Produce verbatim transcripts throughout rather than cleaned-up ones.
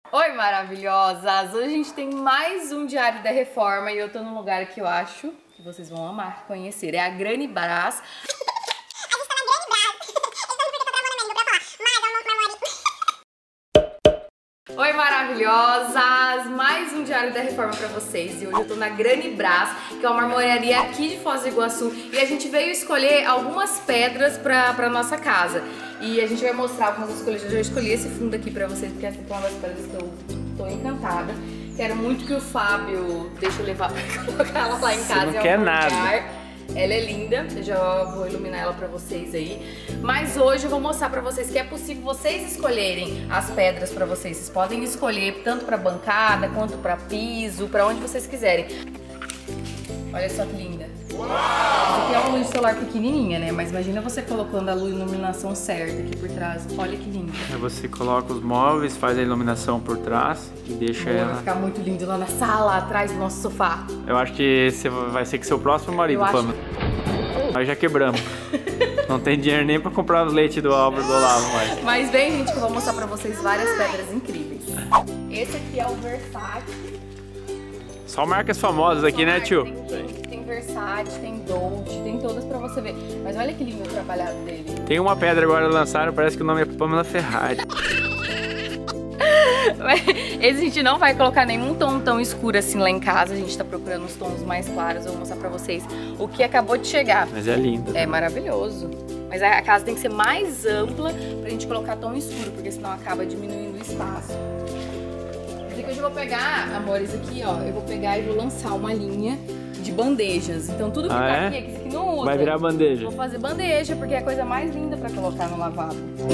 Oi, maravilhosas! Hoje a gente tem mais um Diário da Reforma e eu tô num lugar que eu acho que vocês vão amar conhecer. É a Grani Brás. Oi, maravilhosas! Mais um Diário da Reforma pra vocês. E hoje eu tô na Grani Brás, que é uma marmoraria aqui de Foz do Iguaçu. E a gente veio escolher algumas pedras pra, pra nossa casa. E a gente vai mostrar algumas escolhas. Eu já escolhi esse fundo aqui pra vocês, porque essa é uma das pedras que eu tô encantada. Quero muito que o Fábio deixe eu levar pra colocar ela lá em casa. Você não quer nada. Ela é linda, eu já vou iluminar ela pra vocês aí. Mas hoje eu vou mostrar pra vocês que é possível vocês escolherem as pedras pra vocês. Vocês podem escolher tanto pra bancada, quanto pra piso, pra onde vocês quiserem. Olha só que linda. Uau! Essa aqui é uma luz solar pequenininha, né? Mas imagina você colocando a iluminação certa aqui por trás. Olha que linda. Aí você coloca os móveis, faz a iluminação por trás e deixa Boa, ela... Vai ficar muito lindo lá na sala, atrás do nosso sofá. Eu acho que esse vai ser que seu próximo marido, Pamela. Acho... Nós já quebramos. Não tem dinheiro nem pra comprar o leite do Álvaro do Olavo mais. Mas vem, gente, que eu vou mostrar pra vocês várias pedras incríveis. Esse aqui é o Versace. Só marcas famosas aqui, né, tio? Tem, tem, tem Versace, tem Dolce, tem todas pra você ver. Mas olha que lindo o trabalhado dele. Tem uma pedra agora lançaram, parece que o nome é Pamela Ferrari. Esse a gente não vai colocar nenhum tom tão escuro assim lá em casa. A gente tá procurando os tons mais claros. Eu vou mostrar pra vocês o que acabou de chegar. Mas é lindo. É maravilhoso. Mas a casa tem que ser mais ampla pra gente colocar tom escuro, porque senão acaba diminuindo o espaço. Esse aqui eu já vou pegar, amores, aqui ó, eu vou pegar e vou lançar uma linha de bandejas. Então tudo que ah, tá é? aqui, é que esse aqui não usa. Vai virar bandeja. Vou fazer bandeja, porque é a coisa mais linda pra colocar no lavabo.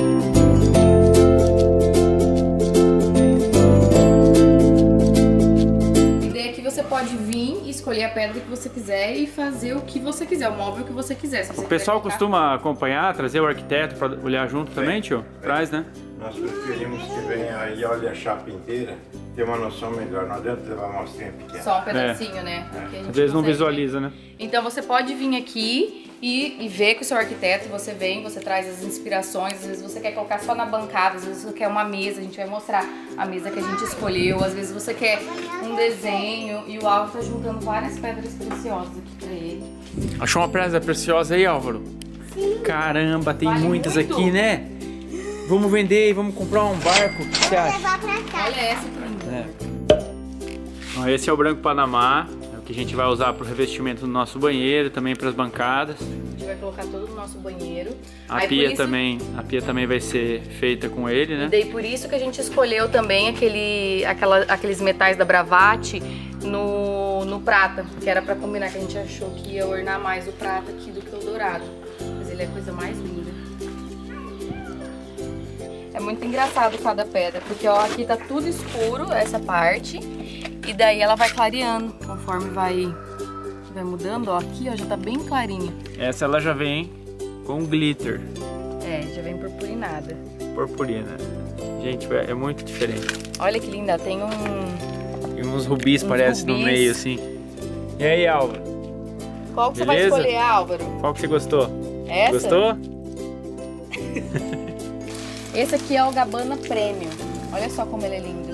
E daí aqui você pode vir e escolher a pedra que você quiser e fazer o que você quiser, o móvel que você quiser. Se você o pessoal colocar... costuma acompanhar, trazer o arquiteto pra olhar junto Bem, também, tio? Traz, né? Nós preferimos que venha aí e olhe a chapa inteira, ter uma noção melhor. Não adianta levar uma amostrinha pequena. Só um pedacinho, é. né? É. Às vezes não visualiza, né? Então você pode vir aqui e, e ver com o seu arquiteto, você vem, você traz as inspirações, às vezes você quer colocar só na bancada, às vezes você quer uma mesa, a gente vai mostrar a mesa que a gente escolheu, às vezes você quer um desenho e o Álvaro tá juntando várias pedras preciosas aqui pra ele. Achou uma pedra preciosa aí, Álvaro? Sim. Caramba, tem vale muitas muito. aqui, né? Vamos vender e vamos comprar um barco, o que você acha? Olha essa que linda. É. Então, esse é o branco Panamá, é o que a gente vai usar para o revestimento do nosso banheiro, também para as bancadas. A gente vai colocar todo no nosso banheiro. A Aí, pia isso... também, a pia também vai ser feita com ele, né? E daí por isso que a gente escolheu também aquele, aquela, aqueles metais da Bravate no, no prata, que era para combinar, que a gente achou que ia ornar mais o prata aqui do que o dourado. Mas ele é a coisa mais linda. É muito engraçado cada pedra, porque ó, aqui tá tudo escuro, essa parte, e daí ela vai clareando, conforme vai, vai mudando, ó, aqui ó, já tá bem clarinha. Essa ela já vem com glitter. É, já vem purpurinada. Purpurina. Gente, é muito diferente. Olha que linda, tem um... Tem uns rubis, uns parece, rubis. no meio, assim. E aí, Álvaro? Qual que Beleza? você vai escolher, Álvaro? Qual que você gostou? Essa? Gostou? Esse aqui é o Gabbana Premium. Olha só como ele é lindo.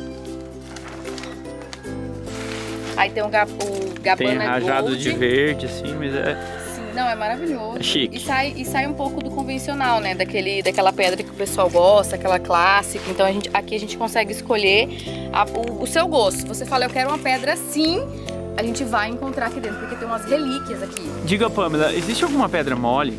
Aí tem o, Gab o Gabbana Tem rajado Gold. de verde, assim, mas é... Sim, não, é maravilhoso. É chique. E sai, e sai um pouco do convencional, né? Daquele, daquela pedra que o pessoal gosta, aquela clássica. Então a gente, aqui a gente consegue escolher a, o, o seu gosto. Se você fala, eu quero uma pedra assim, a gente vai encontrar aqui dentro, porque tem umas relíquias aqui. Diga, Pamela, existe alguma pedra mole?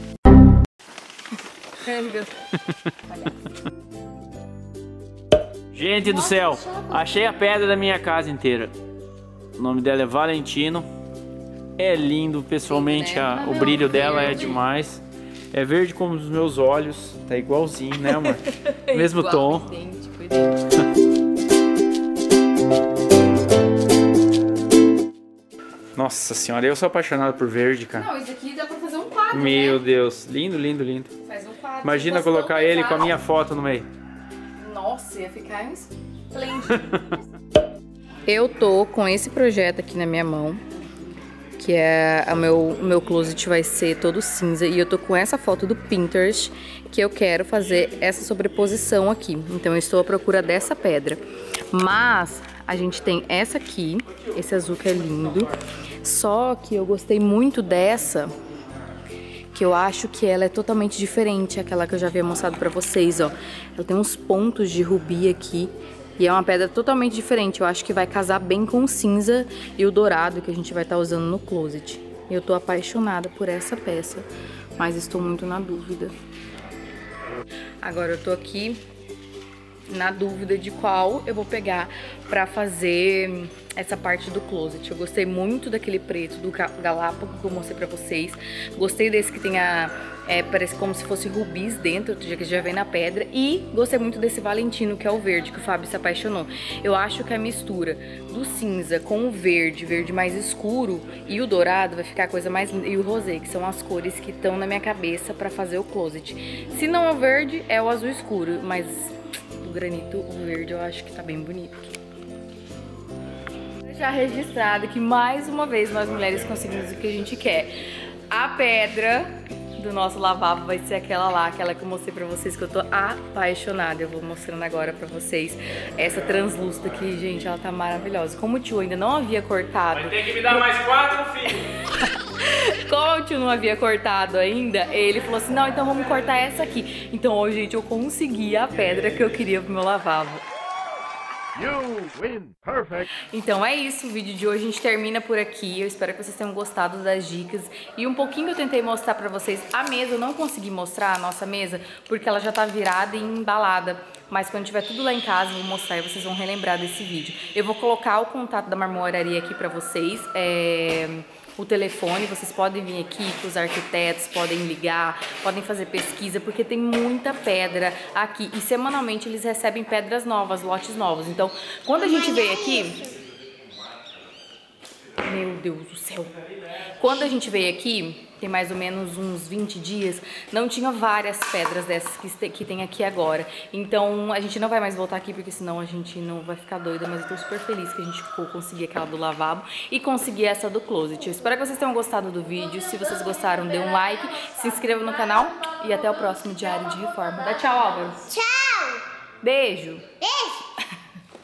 Gente do céu, achei a pedra da minha casa inteira. O nome dela é Valentino. É lindo, pessoalmente, a, o brilho dela é demais. É verde como os meus olhos. Tá igualzinho, né, amor? Mesmo Igual, tom. idêntico, idêntico. Nossa senhora, eu sou apaixonado por verde, cara. Não, isso aqui dá pra fazer um quadro, Meu né? Deus, lindo, lindo, lindo. Faz um quadro. Imagina colocar ele com a minha foto no meio. Nossa, ia ficar esplêndido. Eu tô com esse projeto aqui na minha mão, que é o meu, o meu closet vai ser todo cinza. E eu tô com essa foto do Pinterest, que eu quero fazer essa sobreposição aqui. Então eu estou à procura dessa pedra. Mas a gente tem essa aqui, esse azul que é lindo. Só que eu gostei muito dessa, que eu acho que ela é totalmente diferente, aquela que eu já havia mostrado pra vocês, ó. Ela tem uns pontos de rubi aqui. E é uma pedra totalmente diferente. Eu acho que vai casar bem com o cinza e o dourado que a gente vai estar usando no closet. Eu tô apaixonada por essa peça, mas estou muito na dúvida. Agora eu tô aqui na dúvida de qual eu vou pegar pra fazer essa parte do closet. Eu gostei muito daquele preto do Galápagos que eu mostrei pra vocês. Gostei desse que tem a... É, parece como se fosse rubis dentro, que já vem na pedra. E gostei muito desse Valentino, que é o verde, que o Fábio se apaixonou. Eu acho que a mistura do cinza com o verde, verde mais escuro, e o dourado vai ficar a coisa mais linda. E o rosé, que são as cores que estão na minha cabeça pra fazer o closet. Se não é o verde, é o azul escuro, mas o granito, o verde, eu acho que tá bem bonito aqui. Já registrado que mais uma vez nós mulheres conseguimos o que a gente quer. A pedra do nosso lavabo vai ser aquela lá, aquela que eu mostrei pra vocês, que eu tô apaixonada. Eu vou mostrando agora pra vocês essa translúcida aqui, gente, ela tá maravilhosa. Como o tio ainda não havia cortado... Vai ter que me dar mais quatro, filho! Como o tio não havia cortado ainda, ele falou assim, não, então vamos cortar essa aqui. Então hoje, gente, eu consegui a pedra que eu queria pro meu lavabo. You win. Perfect. Então é isso, o vídeo de hoje a gente termina por aqui. Eu espero que vocês tenham gostado das dicas. E um pouquinho eu tentei mostrar pra vocês a mesa. Eu não consegui mostrar a nossa mesa porque ela já tá virada e embalada. Mas quando tiver tudo lá em casa eu vou mostrar e vocês vão relembrar desse vídeo. Eu vou colocar o contato da marmoraria aqui pra vocês. É... o telefone, vocês podem vir aqui, que os arquitetos podem ligar, podem fazer pesquisa, porque tem muita pedra aqui. E semanalmente eles recebem pedras novas, lotes novos. Então, quando a gente veio aqui... Meu Deus do céu! Quando a gente veio aqui, tem mais ou menos uns vinte dias, não tinha várias pedras dessas que, que tem aqui agora. Então, a gente não vai mais voltar aqui, porque senão a gente não vai ficar doida. Mas eu tô super feliz que a gente ficou, conseguir aquela do lavabo e conseguir essa do closet. Eu espero que vocês tenham gostado do vídeo. Se vocês gostaram, dê um like, se inscreva no canal e até o próximo Diário de Reforma. Dá tchau, Álvaro. Tchau! Beijo! Beijo!